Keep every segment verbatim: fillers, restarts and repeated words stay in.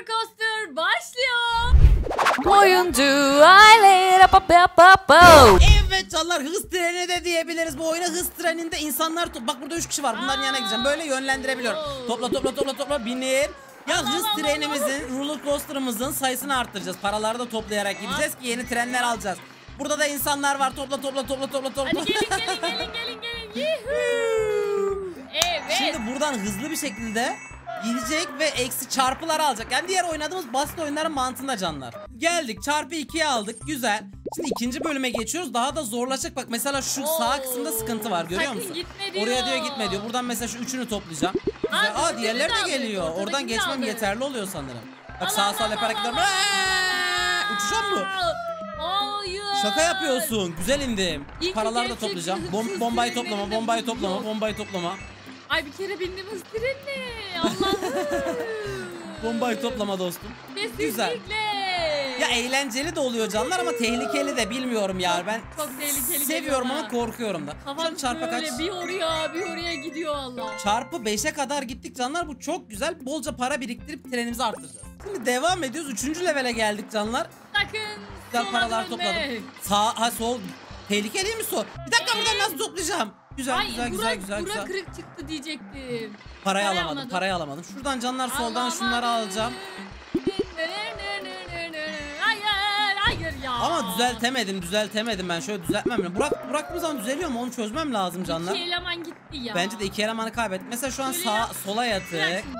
Roller Coaster başlıyor. Oyuncu aile. Evet canlar, hız treni de diyebiliriz. Bu oyuna hız treninde insanlar to- bak burada üç kişi var. Bunların yanına gideceğim. Böyle yönlendirebiliyorum. Topla topla topla topla binin. Ya hız trenimizin, roller coaster'ımızın sayısını arttıracağız. Paraları da toplayarak gideceğiz ki yeni trenler alacağız. Burada da insanlar var. Topla topla topla topla topla. Hadi gelin gelin gelin gelin gelin. Yuhuu. Evet. Şimdi buradan hızlı bir şekilde gidecek ve eksi çarpılar alacak. Yani diğer oynadığımız basit oyunların mantığında canlar. Geldik, çarpı ikiye aldık, güzel. Şimdi ikinci bölüme geçiyoruz, daha da zorlaşacak. Bak mesela şu Oo. sağ kısımda sıkıntı var, görüyor Sakın musun? gitme diyor. Oraya diyor gitme diyor. Buradan mesela şu üçünü toplayacağım. Güzel. Aa, Aa, dördünü diğerleri de de aldık, geliyor. ortadakini Oradan de geçmem aldık. yeterli oluyor sanırım. Bak Allah sağa sola Allah yaparak Allah gidiyorum. Allah. Uçacağım mı? Hayır. Şaka yapıyorsun. Güzel indim. İyi Paraları da gerçekten toplayacağım. hızlı Bom bombayı toplama, trenlerinde bombayı bu toplama, yok. bombayı toplama. Ay bir kere bindim hız trenine. Allah'ım. Bombayı toplama dostum. Kesinlikle. Güzel. Ya eğlenceli de oluyor canlar ama tehlikeli de, bilmiyorum ya. Ben Çok tehlikeli seviyorum geliyor ama bana. korkuyorum da. Kafam Şöyle çarpa kaç? böyle bir oraya bir oraya gidiyor Allah. Çarpı beşe kadar gittik canlar. Bu çok güzel. Bolca para biriktirip trenimizi arttıracağız. Şimdi devam ediyoruz. Üçüncü levele geldik canlar. Sakın Güzel sola paralar dönme. topladım. Sağ, ha sol. Tehlikeli mi sol? Bir dakika, buradan nasıl toplayacağım? Güzel Ay, güzel bura, güzel güzel bura güzel. kırık çıktı diyecektim. Parayı parayı alamadım, alamadım. parayı alamadım. Şuradan canlar soldan Alamadım. şunları alacağım. Hayır hayır ya. Ama düzeltemedim, düzeltemedim ben. Şöyle düzeltmem lazım. Burak, bıraktığım zaman düzeliyor mu? Onu çözmem lazım canlar. İki eleman gitti ya. Bence de iki elemanı kaybettim. Mesela şu an Şöyle sağa, yap. sola Bırak yatık. şimdi.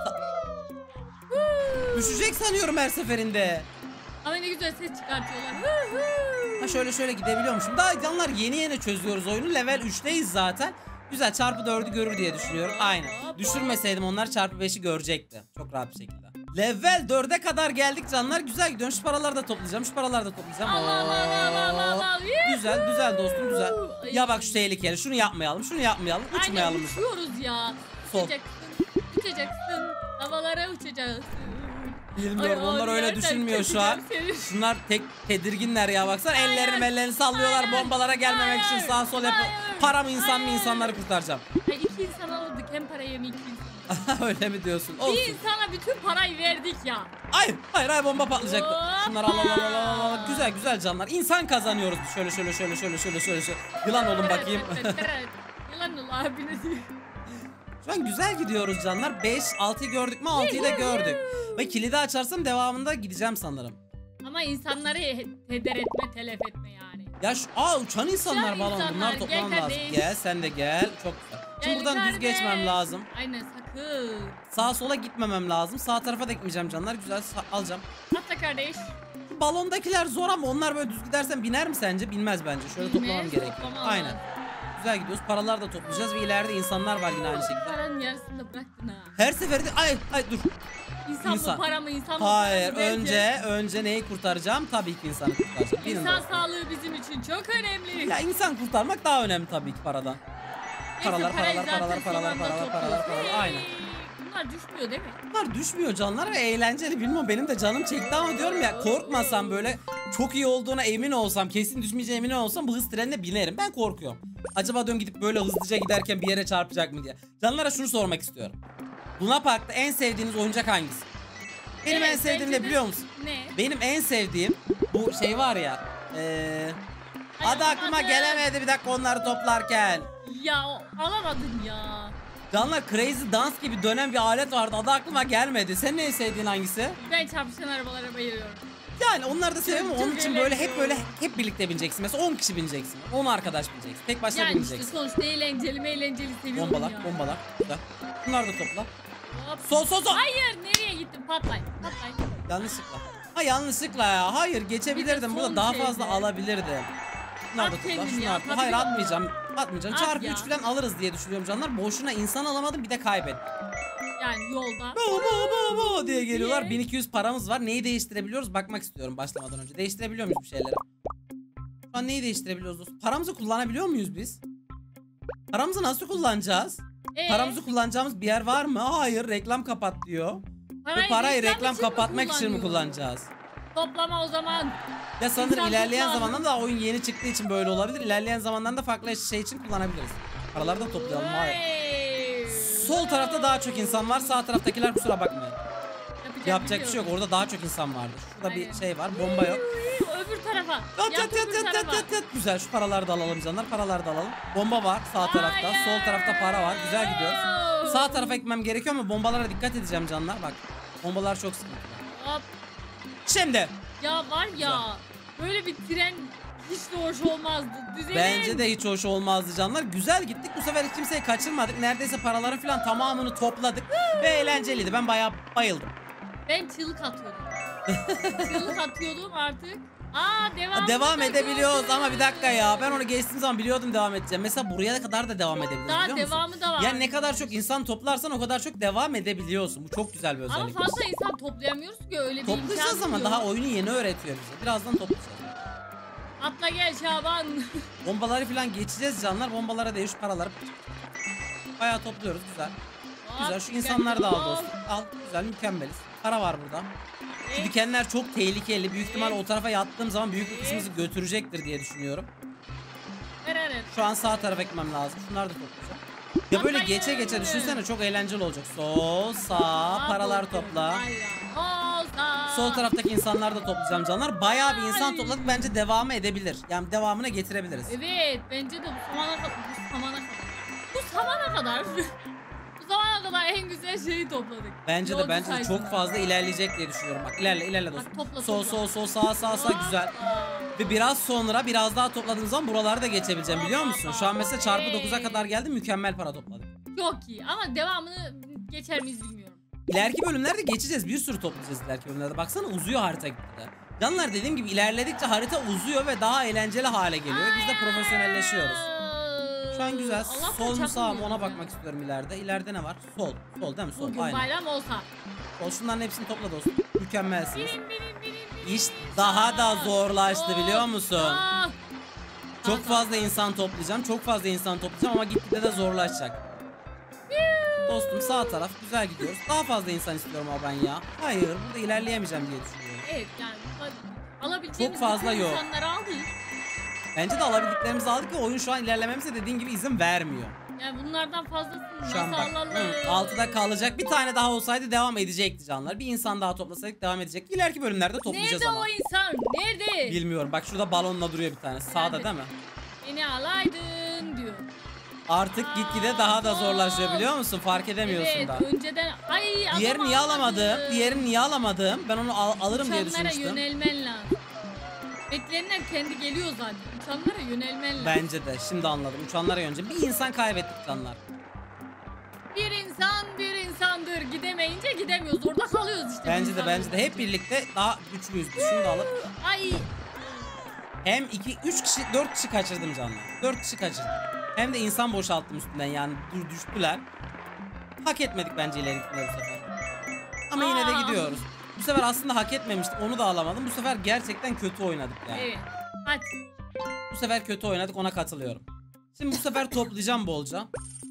Düşecek sanıyorum her seferinde. Ama ne güzel ses çıkartıyorlar. Hu hu. Ha şöyle şöyle gidebiliyormuşum. Daha canlar yeni yeni çözüyoruz oyunu. Level üçteyiz zaten. Güzel, çarpı dördü görür diye düşünüyorum. Aynen. Düşürmeseydim onlar çarpı beşi görecekti. Çok rahat bir şekilde. Level dörde kadar geldik canlar. Güzel gidiyorum. Şu paraları da toplayacağım. Şu paraları da toplayacağım. Allah Allah Allah Allah Allah. Oo. Güzel güzel dostum, güzel. Ay. Ya bak şu tehlikeli. Şunu yapmayalım. Şunu yapmayalım. Uçmayalım. Aynen uçuyoruz ya. Sol. Uçacaksın. Uçacaksın. Havalara uçacaksın. Bilmiyorum, Ay, onlar ay, öyle nereden düşünmüyor şu an. keseceğim seni? Şunlar tek tedirginler ya, baksana Hayır. ellerini ellerini sallıyorlar Hayır. bombalara gelmemek için Hayır. sağ sol yapıyor. Hayır. Para mı insan mı, Hayır. insanları kurtaracağım. Ya iki insan alırdık hem parayı hem iki insan. Öyle mi diyorsun? Olsun. Bir insana bütün parayı verdik ya. Hayır hayır hayır, bomba patlayacaktı. Hoppa. Şunları al al al al al. Güzel güzel canlar. İnsan kazanıyoruz. Şöyle şöyle şöyle şöyle şöyle şöyle. şöyle. Yılan olun bakayım. Yılan ol abiniz. Şu an güzel gidiyoruz canlar. beş altıyı gördük mü? altıyı da gördük. Ve kilidi açarsam devamında gideceğim sanırım. Ama insanları heder etme, telef etme yani. Ya şu aa uçan insanlar Uçan balon, insanlar, bunlar gel toplamam lazım. kardeş. Gel sen de gel. Çok güzel. Şimdi Gel buradan düz kardeş. geçmem lazım. Aynen sakın. Sağa sola gitmemem lazım. Sağ tarafa da gitmeyeceğim canlar. Güzel, sa- alacağım. Atla kardeş. Balondakiler zor ama onlar böyle düz gidersen biner mi sence? Binmez bence. Şöyle Bilmez, toplamam gerekiyor. toplamam Aynen. lazım. Güzel gidiyoruz. Paralar da toplayacağız ve ileride insanlar var yine aynı şekilde. Paranın yarısını da bıraktın ha. Her seferinde ay ay dur. İnsan, İnsan. mı para mı insan mı Hayır, para mı derken, önce önce neyi kurtaracağım? Tabii ki insanı kurtaracağım. Bilin İnsan dostum. sağlığı bizim için çok önemli. Ya insan kurtarmak daha önemli tabii ki paradan. Neyse, Paralar, parayı paralar, zaten paralar, son paralar, anda paralar, paralar, topluyoruz. paralar. Aynen. Hey, bunlar düşmüyor değil mi? Bunlar düşmüyor canlar ve eğlenceli, bilmiyorum, benim de canım çekti ama diyorum ya, korkmasam, böyle çok iyi olduğuna emin olsam, kesin düşmeyeceğime emin olsam bu hız trenine binerim. Ben korkuyorum. Acaba diyorum gidip böyle hızlıca giderken bir yere çarpacak mı diye. Canlara şunu sormak istiyorum. Luna Park'ta en sevdiğiniz oyuncak hangisi? Benim Evet, en sevdiğim bence ne de- biliyor musun? Ne? Benim en sevdiğim bu şey var ya. Eee... Ay, Adı aklıma olmadı. gelemedi bir dakika onları toplarken. Ya alamadın ya. Canlar, Crazy Dance gibi dönen bir alet vardı, adı aklıma gelmedi. Senin en sevdiğin hangisi? Ben çarpışan arabalara bayılıyorum. Yani onları da seviyorum ama Çok onun için böyle hep eğlenceli. böyle hep birlikte bineceksin. Mesela on kişi bineceksin. on arkadaş bineceksin. Tek başına Yani işte bineceksin. sonuçta eğlenceli mi eğlenceli seviyorum Bombalar, ya. bombalar. Güzel. Bunları da topla. Hop. Sol sol sol. Hayır nereye gittin patlay patlay. Yanlışlıkla. Ha yanlışlıkla ya. Hayır, geçebilirdim. son Burada daha şeyde. fazla alabilirdim. Bunları da At topla. kendini Şunu ya, at. tabii Hayır ki. atmayacağım. Atmayacağım. At Çarpı ya. üç falan alırız diye düşünüyorum canlar. Boşuna insan alamadım, bir de kaybettim. Yani yolda. Bu bu bu bu diye geliyorlar. Niye? bin iki yüz paramız var. Neyi değiştirebiliyoruz? Bakmak istiyorum başlamadan önce. Değiştirebiliyor muyuz bir şeyleri? Şu an neyi değiştirebiliyoruz dostum? Paramızı kullanabiliyor muyuz biz? Paramızı nasıl kullanacağız? Ee, Paramızı kullanacağımız bir yer var mı? Hayır, reklam kapat diyor. Bu parayı reklam için mi kapatmak için mi kullanıyor? kullanacağız? Toplama o zaman. Ya sanırım İnsan ilerleyen kullan. zamanlarda da oyun yeni çıktığı için böyle olabilir. İlerleyen zamanlarda farklı şey için kullanabiliriz. Paraları da toplayalım. Hayır. Hey. Sol tarafta daha çok insan var. Sağ taraftakiler kusura bakmayın. Yapacak bir şey yok. biliyorum. Orada daha çok insan vardır. Şurada bir Aynen. şey var. Bomba yok. Öbür tarafa. Yat Yat yat yat öbür yat yat tarafa. yat yat. Güzel, şu paraları da alalım canlar. Paraları da alalım. Bomba var sağ tarafta. Hayır. Sol tarafta para var. Güzel gidiyoruz. Sağ tarafa gitmem gerekiyor ama bombalara dikkat edeceğim canlar. Bak. Bombalar çok sıkıntı. Hop. Şimdi. Ya var ya. Böyle bir tren hiç de hoş olmazdı. Düzenin. Bence de hiç hoş olmazdı canlar. Güzel gittik. Bu sefer hiç kimseyi kaçırmadık. Neredeyse paraları falan tamamını topladık. Ve eğlenceliydi. Ben bayağı bayıldım. Ben çığlık atıyordum. Çığlık atıyordum artık. Aa devam. Devam edebiliyoruz ama bir dakika ya. Ben onu geçtiğim zaman biliyordum devam edeceğim. Mesela buraya kadar da devam edebiliriz, Daha biliyor musun? devamı da var. Yani ne kadar çok insan toplarsan o kadar çok devam edebiliyorsun. Bu çok güzel bir Ama özellik. fazla insan toplayamıyoruz ki öyle bir Toplayacağız imkan ama yok. daha oyunu yeni öğretiyor bize. Birazdan toplayacağız. Atla gel Şaban. Bombaları falan geçeceğiz canlar. Bombalara değil şu paraları. Bayağı topluyoruz, güzel. Güzel, şu insanları da al dostum. Al, güzel, mükemmeliz. Para var burada. Şu dikenler çok tehlikeli. Büyük ihtimal o tarafa yattığım zaman büyük bir kısmımızı götürecektir diye düşünüyorum. Evet. Şu an sağ tarafa gitmem lazım. Şunları da toplayacağım. Ya böyle geçe geçe düşünsene, çok eğlenceli olacak. Sol, sağ, paralar topla. Sol taraftaki insanları da toplayacağım canlar. Bayağı bir insan topladık, bence devamı edebilir. Yani devamına getirebiliriz. Evet, bence de bu zamana kadar. Bu zamana kadar. Bu zamana kadar. Bu zamana kadar en güzel şeyi topladık. Bence de Yolcu bence de sayesinde. çok fazla ilerleyecek diye düşünüyorum. Bak ilerle ilerle dostum. Bak, topla, sol topla. sol sol sağ sağ sağ güzel. Ve biraz sonra biraz daha topladığım zaman buraları da geçebileceğim, biliyor musun? Şu an mesela çarpı dokuza kadar geldi, mükemmel para topladık. Çok iyi ama devamını geçer miyiz bilmiyorum. İleriki bölümlerde geçeceğiz. Bir sürü toplayacağız ileriki bölümlerde. Baksana uzuyor harita gitgide. Canlar dediğim gibi ilerledikçe harita uzuyor ve daha eğlenceli hale geliyor. Biz de profesyonelleşiyoruz. Şu an güzel. Allah'tan Sol mu sağ mı çakmıyorum ona ya. bakmak istiyorum ileride. İleride ne var? Sol. Sol değil mi? Sol. Bugün Aynen. bayram olsa. Sol. Şunların hepsini topla dostum. Mükemmelsiniz. Birin birin birin birin. İş daha da zorlaştı, biliyor musun? Aa. Çok fazla insan toplayacağım. Çok fazla insan toplayacağım ama gitgide de zorlaşacak. Dostum sağ taraf güzel gidiyoruz. Daha fazla insan istiyorum ama ben ya. Hayır, burada ilerleyemeyeceğim diye düşünüyorum. Evet yani alabileceğimiz Çok fazla bütün yok. insanları aldık. Bence de alabildiklerimizi aldık ve oyun şu an ilerlememize dediğin gibi izin vermiyor. Yani bunlardan fazlasını Şu an nasıl bak alalım? hı, altıda kalacak. Bir tane daha olsaydı devam edecekti canlar. Bir insan daha toplasaydık devam edecek. İleriki bölümlerde toplayacağız Nerede ama. o insan? Nerede? Bilmiyorum. Bak şurada balonla duruyor bir tane. Sağda Nerede? değil mi? Beni alaydın diyor. Artık gitgide daha da zorlaşıyor, biliyor musun? Fark edemiyorsun Evet da. önceden ay Diğerini niye alamadım? Diğerini niye alamadım? Ben onu al- alırım diye Uçanlara düşünmüştüm. yönelmen lazım. Beklenenler kendi geliyor zaten. Uçanlara yönelmen lazım. Bence de. Şimdi anladım. Uçanlara yönce. Bir insan kaybettik canlar. Bir insan bir insandır. Gidemeyince gidemiyoruz. Orada kalıyoruz işte. Bence de İnsanlar bence de. Hep birlikte daha güçlüyüz. Şunu da alıp. Ay Hem iki, üç kişi, dört kişi kaçırdım canlar. Dört kişi kaçırdım. Hem de insan boşalttım üstünden, yani dur düştüler. Hak etmedik bence ileri gitmeyi bu sefer. Ama yine de Aa. gidiyoruz. Bu sefer aslında hak etmemiştik, onu da alamadım. Bu sefer gerçekten kötü oynadık yani. evet. Hadi. Bu sefer kötü oynadık, ona katılıyorum. Şimdi bu sefer toplayacağım bolca.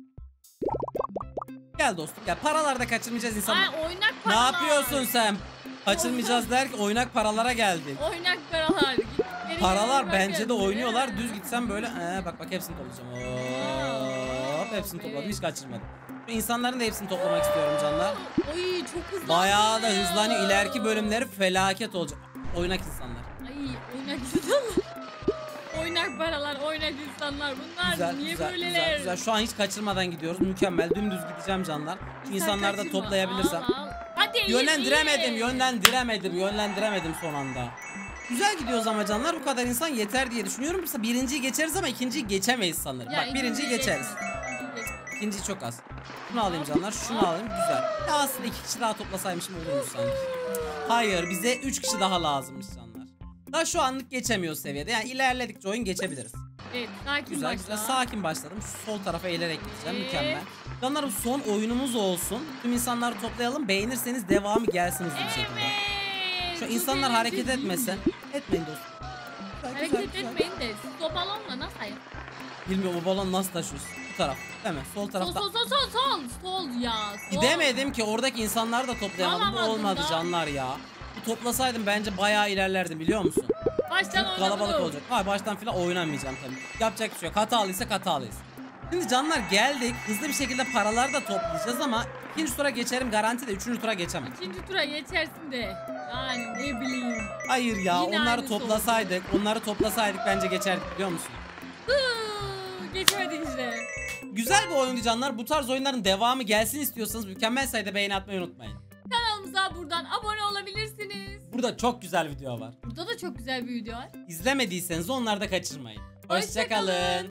Gel dostum gel. Paralarda kaçırmayacağız insanlar. Ay oynak Ne paralar. yapıyorsun sen? Kaçırmayacağız der ki oynak paralara geldik. Oynak paralar. Geri Paralar geri bence de bakın. oynuyorlar. Düz gitsem böyle ee, bak bak hepsini toplayacağım. Hop, hepsini topladım, hiç kaçırmadım. Şu insanların da hepsini toplamak istiyorum canlar. Oy çok hızlı. Bayağı da hızlanıyor. İleriki bölümleri felaket olacak. Oynak insanlar. Ay oynak insanlar. Oynak paralar, oynak insanlar. Bunlar Güzel niye güzel, böyleler? güzel güzel. Şu an hiç kaçırmadan gidiyoruz. Mükemmel. Dümdüz gideceğim canlar. Şu Sen insanları da kaçırma. toplayabilirsem. Al, al. Hadi iyi, Yönlendiremedim, iyi. yönlendiremedim, yönlendiremedim son anda. Güzel gidiyoruz ama canlar, bu kadar insan yeter diye düşünüyorum. Mesela birinciyi geçeriz ama ikinciyi geçemeyiz sanırım. Ya, Bak birinciyi ikinciyi geçeriz. geçmez, ikinciyi geçmez. İkinciyi çok az. Şunu alayım canlar, şunu alayım, güzel. Ya aslında iki kişi daha toplasaymışım olurmuş sanki. Hayır, bize üç kişi daha lazımmış canlar. Daha şu anlık geçemiyoruz seviyede. Yani ilerledikçe oyun geçebiliriz. Evet, sakin Güzel başla. güzel, sakin başladım. Şu sol tarafa eğilerek gideceğim, Evet. mükemmel. Canlarım son oyunumuz olsun. Tüm insanları toplayalım. Beğenirseniz devamı gelsin hızlı bir şekilde. Evet. Şu bu insanlar birinci hareket değil. etmesin. Etmeyin dostum. Güzel, Hareket güzel, güzel. etmeyin de siz o balonla nasıl ayır? Bilmiyorum o balon nasıl taşıyorsun. Bu taraf değil mi? Sol Sol tarafta. sol sol sol sol sol ya. Sol. Gidemedim ki, oradaki insanları da toplayamadım. Bu Alamadın olmadı da. canlar ya. Bu toplasaydım bence bayağı ilerlerdim, biliyor musun? Baştan Çok kalabalık oynadım. olacak. Hayır, baştan filan oynamayacağım tabii. Yapacak bir şey yok. Hatalıysak hatalıyız. Şimdi canlar geldik. Hızlı bir şekilde paralar da toplayacağız ama ikinci tura geçerim garanti de üçüncü tura geçemem. İkinci tura geçersin de. Yani ne bileyim. Hayır ya Yine onları aynısı toplasaydık, onları toplasaydık bence geçerdik biliyor musun? Hıı, geçemedin işte. Güzel bir oyundu canlar. Bu tarz oyunların devamı gelsin istiyorsanız mükemmel sayıda beğeni atmayı unutmayın. Kanalımıza buradan abone olabilirsiniz. Burada çok güzel video var. Burada da çok güzel bir video var. İzlemediyseniz onları da kaçırmayın. Hoşça Hoşçakalın. kalın.